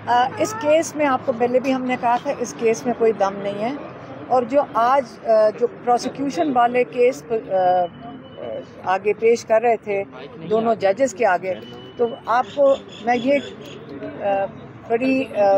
اس case میں آپ کو پہلے بھی ہم نے کہا تھا اس کیس میں کوئی دم نہیں ہے، اور جو آج جو پروسیکیوشن والے کیس آگے پیش کر رہے تھے دونوں ججز کے آگے، تو آپ کو میں یہ بڑی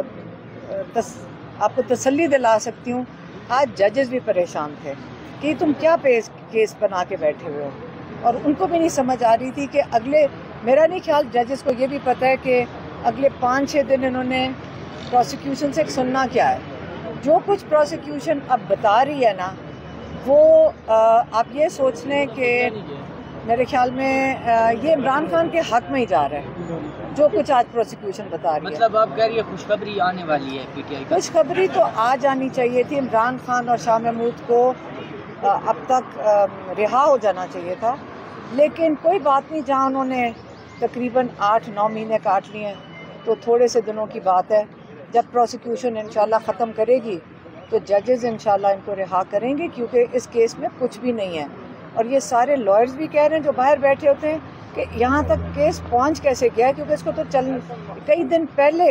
آپ کو تسلی دلا سکتی ہوں، آج ججز بھی پریشان تھے کہ تم کیا کیس بنا کے بیٹھے ہوئے ہو، اور ان کو بھی نہیں سمجھ آ رہی تھی کہ اگلے، میرا نہیں خیال ججز کو یہ بھی پتہ ہے کہ اگلے 5-6 دن انہوں نے پروسیکیوشن سے سننا کیا ہے۔ جو کچھ پروسیکیوشن اب بتا رہی ہے نا، وہ آپ یہ سوچ لیں کہ میرے خیال میں یہ عمران خان کے حق میں ہی جا رہا ہے جو کچھ آج پروسیکیوشن بتا رہی ہے۔ مطلب آپ کہہ رہی ہے خوشخبری آنے والی ہے پی ٹی آئی؟ خوشخبری تو آ جانی چاہیے تھی، عمران خان اور شاہ محمود کو اب تک رہا ہو جانا چاہیے تھا، لیکن کوئی بات نہیں، جہاں انہوں نے تقریباً 8-9 مہینے کاٹ لیے ہیں تو تھوڑے سے دنوں کی بات ہے۔ جب پروسیکیوشن انشاءاللہ ختم کرے گی تو ججز انشاءاللہ ان کو رہا کریں گے، کیونکہ اس کیس میں کچھ بھی نہیں ہے۔ اور یہ سارے لائرز بھی کہہ رہے ہیں جو باہر بیٹھے ہوتے ہیں کہ یہاں تک کیس پہنچ کیسے گیا ہے، کیونکہ اس کو تو کئی دن پہلے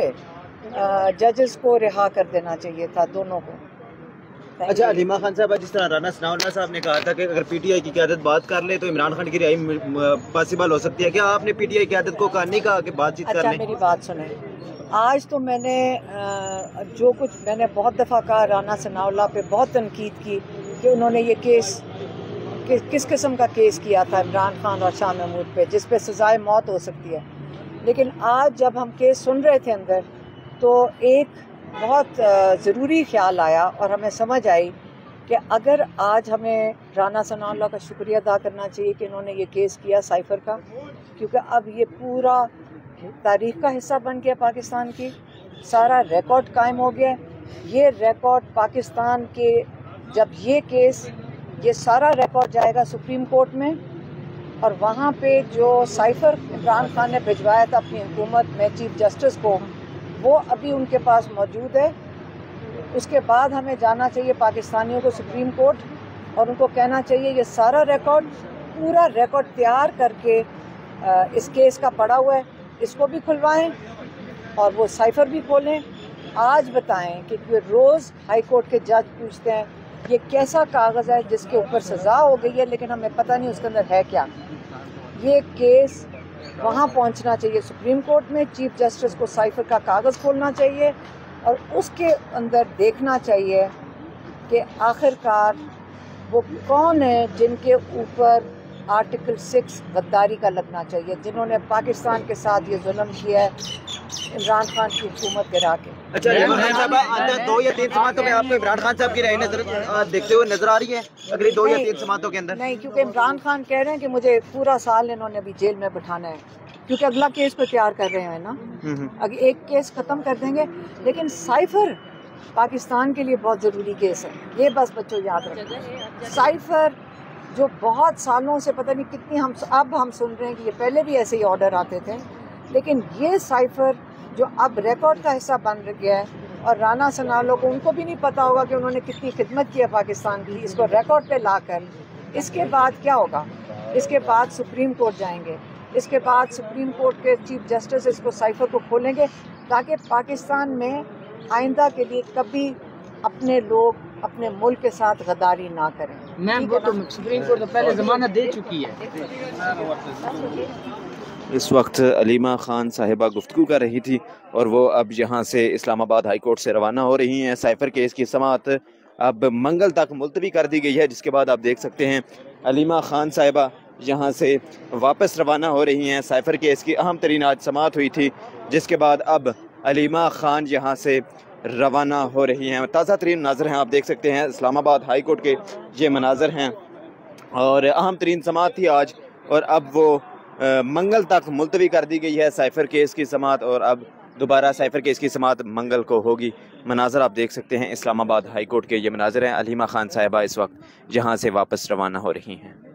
ججز کو رہا کر دینا چاہیے تھا دونوں کو۔ اچھا علیمہ خان صاحب، جس طرح رانا ثناءاللہ صاحب نے کہا تھا کہ اگر پی ٹی آئی کی قیادت بات کر لے تو عمران خان کی رہائی پاسبل ہو سکتی ہے، کیا آپ نے پی ٹی آئی قیادت کو نہیں کہا کہ بات چیت کر لیں؟ اچھا میری بات سنیں، آج تو میں نے جو کچھ میں نے بہت دفعہ کہا، رانا ثناءاللہ پہ بہت تنقید کی کہ انہوں نے یہ کیس کس قسم کا کیس کیا تھا عمران خان اور شاہ محمود پہ، جس پہ سزائے موت ہو سکتی ہے۔ لیکن آج جب ہم کیس سن رہے تھے اندر، تو ایک بہت ضروری خیال آیا اور ہمیں سمجھ آئی کہ اگر آج ہمیں رانا ثناءاللہ کا شکریہ ادا کرنا چاہیے کہ انہوں نے یہ کیس کیا سائفر کا، کیونکہ اب یہ پورا تاریخ کا حصہ بن گیا پاکستان کی، سارا ریکارڈ قائم ہو گیا۔ یہ ریکارڈ پاکستان کے، جب یہ کیس، یہ سارا ریکارڈ جائے گا سپریم کورٹ میں، اور وہاں پہ جو سائفر عمران خان نے بھجوایا تھا اپنی حکومت میں چیف جسٹس کو، وہ ابھی ان کے پاس موجود ہے۔ اس کے بعد ہمیں جانا چاہیے پاکستانیوں کو سپریم کورٹ، اور ان کو کہنا چاہیے یہ سارا ریکارڈ، پورا ریکارڈ تیار کر کے اس کیس کا پڑا ہوا ہے، اس کو بھی کھلوائیں اور وہ سائفر بھی کھولیں۔ آج بتائیں کہ روز ہائی کورٹ کے جج پوچھتے ہیں یہ کیسا کاغذ ہے جس کے اوپر سزا ہو گئی ہے لیکن ہمیں پتہ نہیں اس کے اندر ہے کیا۔ یہ کیس وہاں پہنچنا چاہیے سپریم کورٹ میں، چیف جسٹس کو سائفر کا کاغذ کھولنا چاہیے اور اس کے اندر دیکھنا چاہیے کہ آخر کار وہ کون ہیں جن کے اوپر آرٹیکل 6 غداری کا لگنا چاہیے، جنہوں نے پاکستان کے ساتھ یہ ظلم کیا ہے عمران خان کی حکومت گرا کے۔ اچھا عمران خان صاحب، اندر 2 یا 3 سماعتوں میں آپ کو عمران خان صاحب کی رہائی دیکھتے ہوئے نظر آ رہی ہے اگلی 2 یا 3 سماعتوں کے اندر؟ نہیں، کیونکہ عمران خان کہہ رہے ہیں کہ مجھے پورا سال انہوں نے ابھی جیل میں بٹھانا ہے، کیونکہ اگلا کیس کو تیار کر رہے ہیں نا، اگر ایک کیس ختم کر دیں گے، لیکن سائفر پاکستان کے لیے بہت ضروری کیس ہے، یہ بس بچوں یاد رکھیں۔ سائفر جو بہت سالوں سے، پتہ نہیں کتنی، اب ہم سن رہے ہیں کہ یہ پہلے بھی ایسے ہی آرڈر آتے تھے، لیکن یہ سائفر جو اب ریکارڈ کا حصہ بن گیا ہے، اور رانا ثناءاللہ کو، ان کو بھی نہیں پتہ ہوگا کہ انہوں نے کتنی خدمت کی ہے پاکستان کی، اس کو ریکارڈ پہ لا کر اس کے بعد کیا ہوگا؟ اس کے بعد سپریم کورٹ جائیں گے، اس کے بعد سپریم کورٹ کے چیف جسٹس اس کو سائفر کو کھولیں گے، تاکہ پاکستان میں آئندہ کے لیے کبھی اپنے لوگ اپنے ملک کے ساتھ غداری نہ کریں۔ میم کو تو سپریم کورٹ تو پہلے ضمانت دے چکی ہے۔ اس وقت علیمہ خان صاحبہ گفتگو کر رہی تھی اور وہ اب یہاں سے اسلام آباد ہائی کورٹ سے روانہ ہو رہی ہیں۔ سائفر کیس کی سماعت اب منگل تک ملتوی کر دی گئی ہے، جس کے بعد آپ دیکھ سکتے ہیں علیمہ خان صاحبہ یہاں سے واپس روانہ ہو رہی ہیں۔ سائفر کیس کی اہم ترین آج سماعت ہوئی تھی، جس کے بعد اب علیمہ خان یہاں سے روانہ ہو رہی ہیں۔ تازہ ترین مناظر ہیں، آپ دیکھ سکتے ہیں اسلام آباد ہائی کورٹ کے یہ مناظر ہیں، اور اہم ترین سماعت تھی آج، اور اب وہ منگل تک ملتوی کر دی گئی ہے سائفر کیس کی سماعت، اور اب دوبارہ سائفر کیس کی سماعت منگل کو ہوگی۔ مناظر آپ دیکھ سکتے ہیں اسلام آباد ہائی کورٹ کے یہ مناظر ہیں۔ علیمہ خان صاحبہ اس وقت یہاں سے واپس روانہ ہو رہی ہیں۔